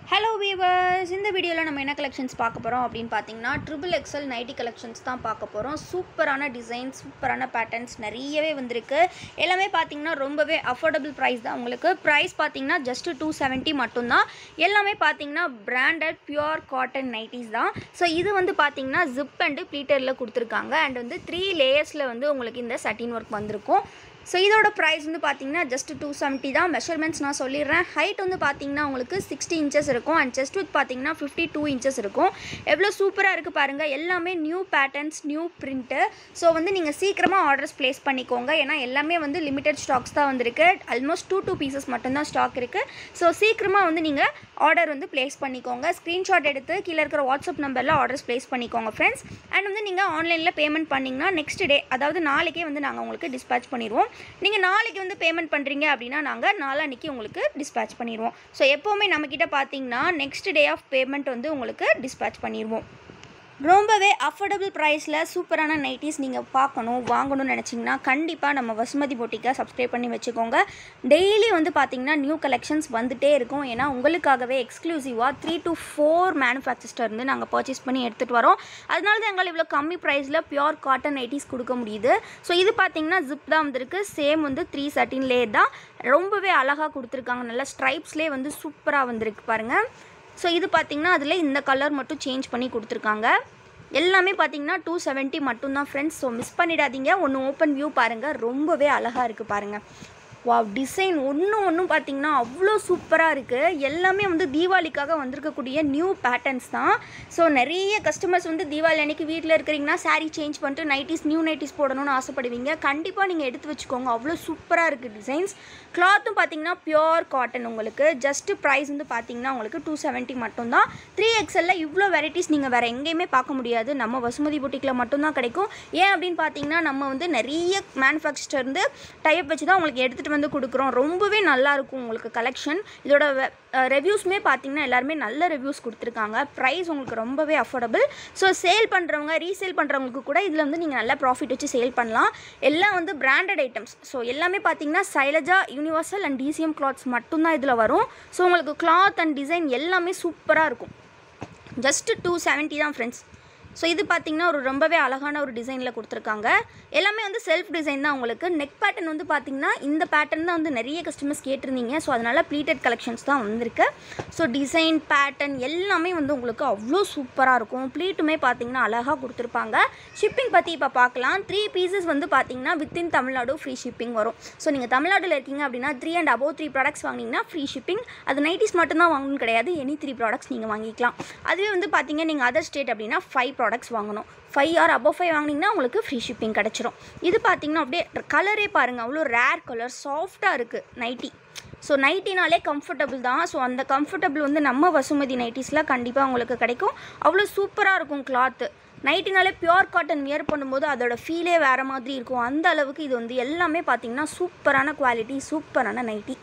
Hello viewers, இந்த வீடியோல நம்ம என்ன கலெக்ஷன்ஸ் பார்க்க போறோம் அப்படினு பாத்தீங்கன்னா ட்ரிபிள் எக்ஸ்எல் நைட்டி கலெக்ஷன்ஸ் தான் பார்க்க போறோம். சூப்பரான டிசைன்ஸ், சூப்பரான பேட்டர்ன்ஸ் நிறையவே வந்திருக்கு. எல்லாமே பாத்தீங்கன்னா ரொம்பவே அஃபோர்டபிள் பிரைஸ் தான். உங்களுக்கு பிரைஸ் பாத்தீங்கன்னா just 270 மட்டும் தான். எல்லாமே பாத்தீங்கன்னா பிராண்டட் பியூர் காட்டன் நைட்டிஸ் தான். சோ இது வந்து பாத்தீங்கன்னா zip and pleaterல கொடுத்திருக்காங்க and வந்து 3 லேயர்ஸ்ல வந்து உங்களுக்கு இந்த satin work வந்திருக்கும். So இதோட price வந்து பாத்தீங்கன்னா just 270 தான். மெஷர்மென்ட்ஸ் நான் சொல்லிறேன். ஹைட் வந்து பாத்தீங்கன்னா உங்களுக்கு 60 inches இருக்கும் and chest width பாத்தீங்கன்னா 52 inches இருக்கும். எவ்வளவு சூப்பரா இருக்கு பாருங்க. எல்லாமே new patterns, new print. So வந்து நீங்க சீக்கிரமா ஆர்டர்ஸ் பிளேஸ் பண்ணிக்கோங்க. ஏனா எல்லாமே வந்து லிமிட்டட் ஸ்டாக்ஸ் தான் வந்திருக்கு. ஆல்மோஸ்ட் 2 pieces மட்டும் தான் ஸ்டாக் இருக்கு. சோ சீக்கிரமா வந்து நீங்க ஆர்டர் வந்து பிளேஸ் பண்ணிக்கோங்க. ஸ்கிரீன்ஷாட் எடுத்து கீழ இருக்கிற வாட்ஸ்அப் நம்பர்ல ஆர்டர்ஸ் பிளேஸ் பண்ணிக்கோங்க फ्रेंड्स. and வந்து நீங்க ஆன்லைன்ல பேமெண்ட் பண்ணீங்கனா நெக்ஸ்ட் டே அதாவது நாளைக்கே வந்து நாங்க உங்களுக்கு டிஸ்பாட்ச் பண்ணிடுவோம். நீங்க நாளைக்கு வந்து பேமெண்ட் பண்றீங்க அப்படினா நாங்க நாளான்னைக்கு உங்களுக்கு டிஸ்பாட்ச் பண்ணிடுவோம். சோ எப்பவுமே நம்ம கிட்ட பாத்தீங்கன்னா நெக்ஸ்ட் டே ஆஃப் பேமெண்ட் வந்து உங்களுக்கு டிஸ்பாட்ச் பண்ணிடுவோம். ரொம்பவே அஃபோர்டபிள் பிரைஸ்ல சூப்பரான நைட்டிஸ் நீங்க பார்க்கணும் வாங்கணும்னு நினைச்சீங்கன்னா கண்டிப்பா நம்ம வசுமதி பொட்டிக்கை சப்ஸ்கிரைப் பண்ணி வெச்சுக்கோங்க. டெய்லி வந்து பாத்தீங்கன்னா நியூ கலெக்ஷன்ஸ் வந்துட்டே இருக்கும். ஏனா உங்களுக்காகவே எக்ஸ்க்ளூசிவா 3 to 4 manufacturers இருந்து நாங்க பர்ச்சேஸ் பண்ணி எடுத்துட்டு வரோம். அதனால தான் எங்களால இவ்வளவு கம்மி பிரைஸ்ல பியூர் காட்டன் நைட்டிஸ் கொடுக்க முடியுது. சோ இது பாத்தீங்கன்னா zip தான் வந்திருக்கு. சேம் வந்து 3 satin layer தான். ரொம்பவே அழகா கொடுத்திருக்காங்க. நல்ல ஸ்ட்ரைப்ஸ்லயே வந்து சூப்பரா வந்திருக்கு பாருங்க. சோ இது பாத்தீங்கன்னா அதுல இந்த கலர் மட்டும் சேஞ்ச் பண்ணி கொடுத்திருக்காங்க. எல்லாமே பாத்தீங்கன்னா 270 மட்டும் தான் फ्रेंड्स. சோ மிஸ் பண்ணிடாதீங்க. ஒன்னு ஓபன் வியூ பாருங்க. ரொம்பவே அழகா இருக்கு பாருங்க. வாவ், டிசைன் ஒன்னும் பாத்தீங்கன்னா அவ்ளோ சூப்பரா இருக்கு. எல்லாமே வந்து தீபாவளிக்காக வந்திருக்கக்கூடிய நியூ பேட்டர்ன்ஸ் தான். சோ நிறைய கஸ்டமர்ஸ் வந்து தீபாவளி அன்னைக்கு வீட்ல இருக்கீங்கன்னா saree சேஞ்ச் பண்ணிட்டு நைட்டிஸ் நியூ நைட்டிஸ் போடணும்னு ஆசைப்படுவீங்க. கண்டிப்பா நீங்க எடுத்து வெச்சுக்கோங்க. அவ்ளோ சூப்பரா இருக்கு டிசைன்ஸ். கிளாத்தும் பாத்தீங்கன்னா பியூர் காட்டன். உங்களுக்கு ஜஸ்ட் பிரைஸ் வந்து பாத்தீங்கன்னா உங்களுக்கு 270 மட்டும் தான். 3XL ல இவ்ளோ வெரைட்டிஸ் நீங்க வேற எங்கேயுமே பார்க்க முடியாது. நம்ம வசுமதி பொட்டிக்ல மட்டும் தான் கிடைக்கும். ஏன் அப்படினு பாத்தீங்கன்னா நம்ம வந்து நிறைய manufacturer இருந்து டை அப் வச்சு தான் உங்களுக்கு எடுத்துட்டு வந்து கொடுக்குறோம். ரொம்பவே நல்லா இருக்கும் உங்களுக்கு கலெக்ஷன். இதோட ரிவ்யூஸ்மே பாத்தீங்கன்னா எல்லாரும் நல்ல ரிவ்யூஸ் கொடுத்திருக்காங்க. பிரைஸ் உங்களுக்கு ரொம்பவே அஃபோர்டபிள். சோ சேல் பண்றவங்க, ரீசேல் பண்றவங்களுக்கு கூட இதுல வந்து நீங்க நல்ல ப்ராஃபிட் வச்சு சேல் பண்ணலாம். எல்லாம் வந்து பிராண்டட் ஐட்டம்ஸ். சோ எல்லாமே பாத்தீங்கன்னா Sailaja, Universal and DCM cloths மட்டும் தான் இதுல வரும். சோ உங்களுக்கு cloth and design எல்லாமே சூப்பரா இருக்கும். just 270 தான் फ्रेंड्स. சோ இது பாத்தீங்கன்னா ஒரு ரொம்பவே அழகான ஒரு டிசைன்ல கொடுத்திருக்காங்க. எல்லாமே வந்து செல்ஃப் டிசைன் தான். உங்களுக்கு நெக் பேட்டர்ன் வந்து பாத்தீங்கன்னா இந்த பேட்டர்ன் தான் வந்து நிறைய கஸ்டமர்ஸ் கேட்டிருந்தீங்க. சோ அதனால ப்ளீட்டட் கலெக்ஷன்ஸ் தான் வந்திருக்கு. சோ டிசைன், பேட்டர்ன் எல்லாமே வந்து உங்களுக்கு அவ்ளோ சூப்பரா இருக்கும். ப்ளீட்டுமே பாத்தீங்கன்னா அழகா கொடுத்திருப்பாங்க. ஷிப்பிங் பத்தி இப்ப பார்க்கலாம். 3 pieces வந்து பாத்தீங்கன்னா within தமிழ்நாடு ஃப்ரீ ஷிப்பிங் வரும். சோ நீங்க தமிழ்நாடுல இருக்கீங்க அப்படினா 3 and above 3 products வாங்குனீங்கன்னா ஃப்ரீ ஷிப்பிங். அது நைட்டிஸ் மட்டும் தான் வாங்கணும் கிடையாது. எனி 3 products நீங்க வாங்கிக்கலாம். அதுவே வந்து பாத்தீங்க நீங்க அதர் ஸ்டேட் அப்படினா 5 products வாங்கணும். 5 or above 5 வாங்குனீங்கன்னா உங்களுக்கு ஃப்ரீ ஷிப்பிங் கிடைச்சிரும். இது பாத்தீங்கன்னா அப்படியே கலரே பாருங்க. அவ்வளோ ரேர் கலர், சாஃப்ட்டா இருக்கு நைட்டி. ஸோ நைட்டினாலே கம்ஃபர்டபுள் தான். ஸோ அந்த கம்ஃபர்டபுள் வந்து நம்ம வசுமதி நைட்டிஸில் கண்டிப்பாக உங்களுக்கு கிடைக்கும். அவ்வளோ சூப்பராக இருக்கும் கிளாத்து. நைட்டினாலே பியூர் காட்டன் வியர் பண்ணும்போது அதோட ஃபீலே வேறு மாதிரி இருக்கும். அந்த அளவுக்கு இது வந்து எல்லாமே பார்த்தீங்கன்னா சூப்பரான குவாலிட்டி, சூப்பரான நைட்டி.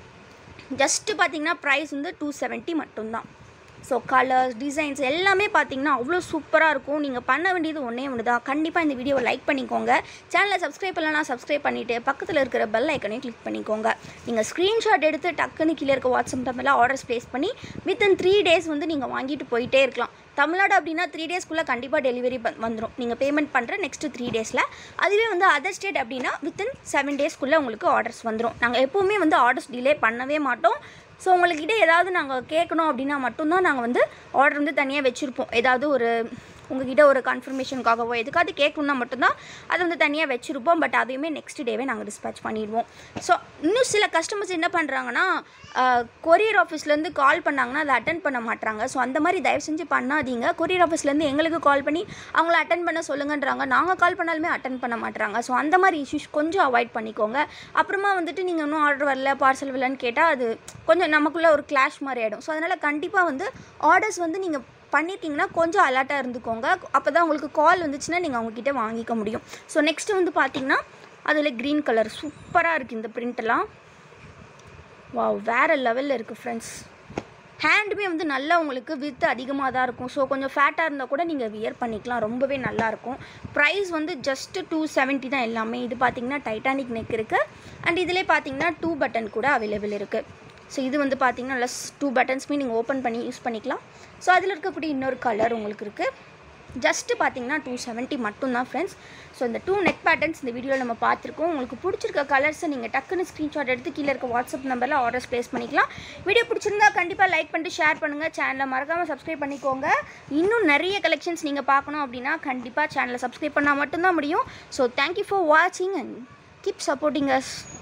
ஜஸ்ட்டு பார்த்தீங்கன்னா ப்ரைஸ் வந்து 270 மட்டும்தான். ஸோ கலர்ஸ், டிசைன்ஸ் எல்லாமே பார்த்தீங்கன்னா அவ்வளோ சூப்பராக இருக்கும். நீங்கள் பண்ண வேண்டியது ஒன்றே ஒன்று தான். கண்டிப்பாக இந்த வீடியோவை லைக் பண்ணிக்கோங்க. சேனலை சப்ஸ்கிரைப் பண்ணலாம், சப்ஸ்கிரைப் பண்ணிவிட்டு பக்கத்தில் இருக்கிற பெல் ஐக்கனையும் கிளிக் பண்ணிக்கோங்க. நீங்கள் ஸ்க்ரீன்ஷாட் எடுத்து டக்குன்னு கீழே இருக்க வாட்ஸ்அப் நம்பரில் ஆர்டர்ஸ் ப்ளேஸ் பண்ணி வித்தின் 3 days வந்து நீங்கள் வாங்கிட்டு போயிட்டே இருக்கலாம். தமிழ்நாடு அப்படின்னா 3 daysக்குள்ளே கண்டிப்பாக டெலிவரி வந்துடும். நீங்கள் பேமெண்ட் பண்ணுற நெக்ஸ்ட் 3 daysல. அதுவே வந்து அதர் ஸ்டேட் அப்படின்னா வித்தின் 7 daysக்குள்ளே உங்களுக்கு ஆர்டர்ஸ் வந்துடும். நாங்கள் எப்போவுமே வந்து ஆர்டர்ஸ் டிலே பண்ணவே மாட்டோம். ஸோ உங்கள்கிட்ட ஏதாவது நாங்கள் கேட்கணும் அப்படின்னா மட்டும்தான் நாங்கள் வந்து ஆர்டர் வந்து தனியாக வச்சுருப்போம். ஏதாவது ஒரு உங்ககிட்ட ஒரு கன்ஃபர்மேஷனுக்காகவோ எதுக்காவது கேட்கணுன்னா மட்டும்தான் அதை வந்து தனியாக வச்சுருப்போம். பட் அதையுமே நெக்ஸ்ட் டேவே நாங்கள் டிஸ்பேச் பண்ணிடுவோம். ஸோ இன்னும் சில கஸ்டமர்ஸ் என்ன பண்ணுறாங்கன்னா கொரியர் ஆஃபீஸ்லேருந்து கால் பண்ணாங்கன்னா அதை அட்டென்ட் பண்ண மாட்டாங்க. ஸோ அந்த மாதிரி தயவு செஞ்சு பண்ணாதீங்க. கொரியர் ஆஃபீஸ்லேருந்து எங்களுக்கு கால் பண்ணி அவங்கள அட்டென்ட் பண்ண சொல்லுங்கன்றாங்க. நாங்கள் கால் பண்ணாலுமே அட்டென்ட் பண்ண மாட்டாங்க. ஸோ அந்த மாதிரி இஷ்யூஸ் கொஞ்சம் அவாய்ட் பண்ணிக்கோங்க. அப்புறமா வந்துட்டு நீங்கள் இன்னும் ஆர்டர் வரல, பார்சல் வரலன்னு கேட்டால் அது கொஞ்சம் நமக்குள்ளே ஒரு கிளாஷ் மாதிரி ஆகிடும். ஸோ அதனால் கண்டிப்பாக வந்து ஆர்டர்ஸ் வந்து நீங்கள் பண்ணிட்டீங்கன்னா கொஞ்சம் அலர்ட்டாக இருந்துக்கோங்க. அப்போ தான் உங்களுக்கு கால் வந்துச்சுன்னா நீங்கள் அவங்கக்கிட்ட வாங்கிக்க முடியும். ஸோ நெக்ஸ்ட்டு வந்து பார்த்தீங்கன்னா அதில் க்ரீன் கலர் சூப்பராக இருக்குது. இந்த பிரிண்ட்டெல்லாம் வாவ் வேறு லெவலில் இருக்குது ஃப்ரெண்ட்ஸ். ஹேண்டுமே வந்து நல்லா உங்களுக்கு வித் அதிகமாக தான் இருக்கும். ஸோ கொஞ்சம் ஃபேட்டாக இருந்தால் கூட நீங்கள் வியர் பண்ணிக்கலாம். ரொம்பவே நல்லாயிருக்கும். ப்ரைஸ் வந்து ஜஸ்ட் 270 தான் எல்லாமே. இது பார்த்தீங்கன்னா டைட்டானிக் நெக் இருக்குது. அண்ட் இதிலே பார்த்தீங்கன்னா 2 பட்டன் கூட அவைலபிள் இருக்குது. ஸோ இது வந்து பார்த்திங்கன்னா நல்லா 2 பட்டன்ஸுமே நீங்கள் ஓப்பன் பண்ணி யூஸ் பண்ணிக்கலாம். ஸோ அதில் இருக்கக்கூடிய இன்னொரு கலர் உங்களுக்கு இருக்குது. ஜஸ்ட்டு பார்த்தீங்கன்னா 270 மட்டும்தான் ஃப்ரெண்ட்ஸ். ஸோ இந்த 2 நெக் பேட்டர்ன்ஸ் இந்த வீடியோவில் நம்ம பார்த்துருக்கோம். உங்களுக்கு பிடிச்சிருக்க கலர்ஸை நீங்கள் டக்குன்னு ஸ்க்ரீன்ஷாட் எடுத்து கீழே இருக்க வாட்ஸ்அப் நம்பரில் ஆர்டர்ஸ் ப்ளேஸ் பண்ணிக்கலாம். வீடியோ பிடிச்சிருந்தா கண்டிப்பாக லைக் பண்ணிட்டு ஷேர் பண்ணுங்கள். சேனலை மறக்காமல் சப்ஸ்கிரைப் பண்ணிக்கோங்க. இன்னும் நிறைய கலெக்ஷன்ஸ் நீங்கள் பார்க்கணும் அப்படின்னா கண்டிப்பாக சேனலை சப்ஸ்கிரைப் பண்ணால் மட்டும்தான் முடியும். ஸோ தேங்க்யூ ஃபார் வாட்சிங் அண்ட் கீப் சப்போர்ட்டிங் அஸ்.